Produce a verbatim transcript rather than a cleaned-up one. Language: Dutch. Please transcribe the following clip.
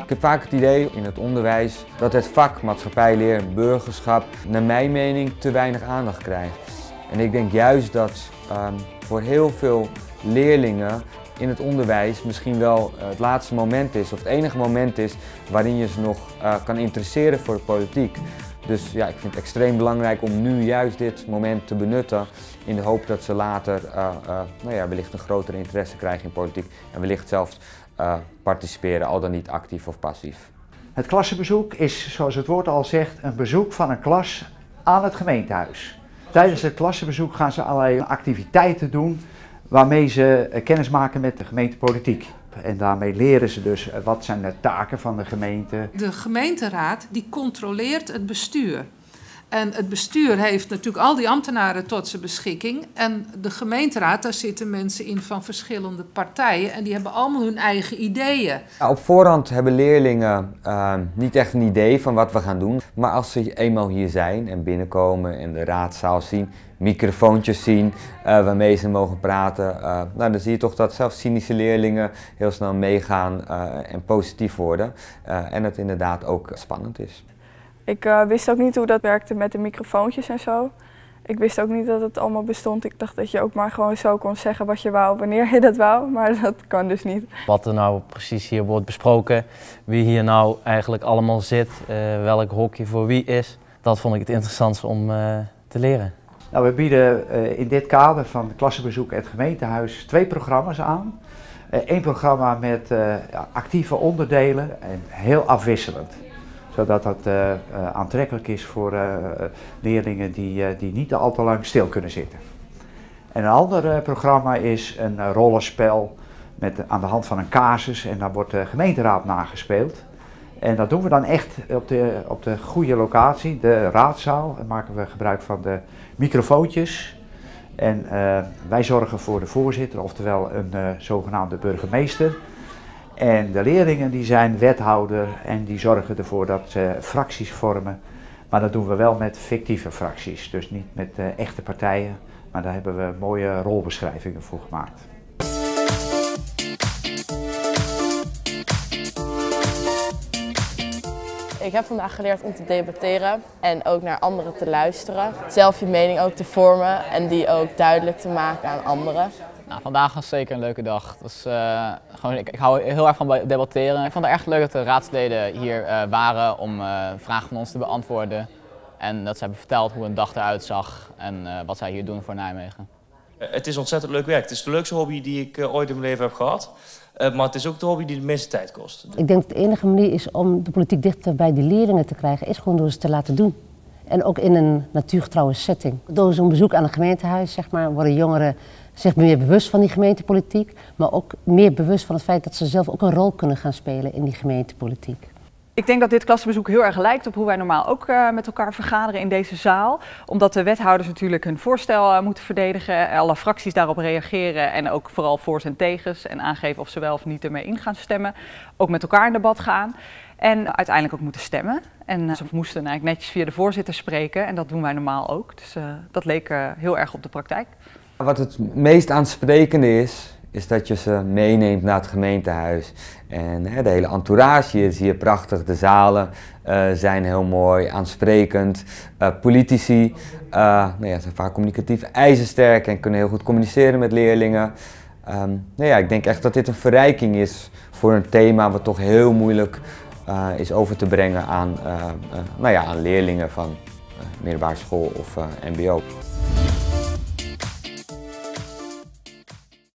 Ik heb vaak het idee in het onderwijs dat het vak maatschappijleer, burgerschap, naar mijn mening te weinig aandacht krijgt. En ik denk juist dat um, voor heel veel leerlingen in het onderwijs misschien wel het laatste moment is, of het enige moment is waarin je ze nog uh, kan interesseren voor de politiek. Dus ja, ik vind het extreem belangrijk om nu juist dit moment te benutten in de hoop dat ze later uh, uh, nou ja, wellicht een grotere interesse krijgen in politiek en wellicht zelfs uh, participeren, al dan niet actief of passief. Het klassenbezoek is, zoals het woord al zegt, een bezoek van een klas aan het gemeentehuis. Tijdens het klassenbezoek gaan ze allerlei activiteiten doen waarmee ze kennis maken met de gemeentepolitiek. En daarmee leren ze dus wat zijn de taken van de gemeente. De gemeenteraad die controleert het bestuur. En het bestuur heeft natuurlijk al die ambtenaren tot zijn beschikking. En de gemeenteraad, daar zitten mensen in van verschillende partijen. En die hebben allemaal hun eigen ideeën. Ja, op voorhand hebben leerlingen uh, niet echt een idee van wat we gaan doen. Maar als ze eenmaal hier zijn en binnenkomen en de raadzaal zien, microfoontjes zien uh, waarmee ze mogen praten. Uh, nou, dan zie je toch dat zelfs cynische leerlingen heel snel meegaan uh, en positief worden. Uh, en het inderdaad ook spannend is. Ik uh, wist ook niet hoe dat werkte met de microfoontjes en zo. Ik wist ook niet dat het allemaal bestond. Ik dacht dat je ook maar gewoon zo kon zeggen wat je wou, wanneer je dat wou. Maar dat kan dus niet. Wat er nou precies hier wordt besproken, wie hier nou eigenlijk allemaal zit, uh, welk hokje voor wie is. Dat vond ik het interessantste om uh, te leren. Nou, we bieden uh, in dit kader van het klassenbezoek en het gemeentehuis twee programma's aan. Eén uh, programma met uh, actieve onderdelen en heel afwisselend. Zodat dat uh, uh, aantrekkelijk is voor uh, leerlingen die, uh, die niet al te lang stil kunnen zitten. En een ander uh, programma is een uh, rollenspel met, aan de hand van een casus en daar wordt de gemeenteraad nagespeeld. En dat doen we dan echt op de, op de goede locatie, de raadzaal. Dan maken we gebruik van de microfoontjes. En uh, wij zorgen voor de voorzitter, oftewel een uh, zogenaamde burgemeester. En de leerlingen die zijn wethouder en die zorgen ervoor dat ze fracties vormen. Maar dat doen we wel met fictieve fracties, dus niet met uh, echte partijen. Maar daar hebben we mooie rolbeschrijvingen voor gemaakt. Ik heb vandaag geleerd om te debatteren en ook naar anderen te luisteren. Zelf je mening ook te vormen en die ook duidelijk te maken aan anderen. Nou, vandaag was zeker een leuke dag. Dus, uh, gewoon, ik, ik hou heel erg van debatteren. Ik vond het erg leuk dat de raadsleden hier uh, waren om uh, vragen van ons te beantwoorden. En dat ze hebben verteld hoe een dag eruit zag en uh, wat zij hier doen voor Nijmegen. Het is ontzettend leuk werk. Het is de leukste hobby die ik uh, ooit in mijn leven heb gehad. Uh, maar het is ook de hobby die de meeste tijd kost. Ik denk dat de enige manier is om de politiek dichter bij die leerlingen te krijgen, is gewoon door ze te laten doen. En ook in een natuurgetrouwe setting. Door zo'n bezoek aan een gemeentehuis, zeg maar, worden jongeren zich meer bewust van die gemeentepolitiek, maar ook meer bewust van het feit dat ze zelf ook een rol kunnen gaan spelen in die gemeentepolitiek. Ik denk dat dit klassenbezoek heel erg lijkt op hoe wij normaal ook uh, met elkaar vergaderen in deze zaal. Omdat de wethouders natuurlijk hun voorstel uh, moeten verdedigen, alle fracties daarop reageren en ook vooral voor's en tegens en aangeven of ze wel of niet ermee in gaan stemmen. Ook met elkaar in debat gaan en uiteindelijk ook moeten stemmen. En uh, ze moesten eigenlijk netjes via de voorzitter spreken en dat doen wij normaal ook. Dus uh, dat leek uh, heel erg op de praktijk. Wat het meest aansprekende is, is dat je ze meeneemt naar het gemeentehuis. En hè, de hele entourage, hier zie je prachtig, de zalen uh, zijn heel mooi, aansprekend. Uh, politici uh, nou ja, zijn vaak communicatief ijzersterk en kunnen heel goed communiceren met leerlingen. Um, nou ja, ik denk echt dat dit een verrijking is voor een thema wat toch heel moeilijk uh, is over te brengen aan, uh, uh, nou ja, aan leerlingen van uh, middelbare school of uh, M B O.